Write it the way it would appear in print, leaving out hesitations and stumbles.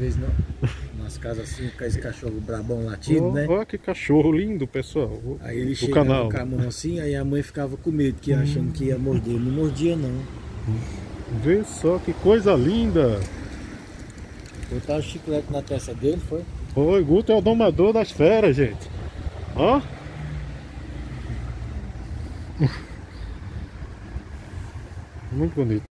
vezes nas casas assim, com esse cachorro brabão latindo, né? Olha que cachorro lindo, pessoal. Aí ele do chegava canal. com a mão assim, aí a mãe ficava com medo, que achando que ia morder. Não mordia não. Vê só que coisa linda. Botaram o chiclete na testa dele, foi? Oi, Guto é o domador das feras, gente. Ó. Muito bonito.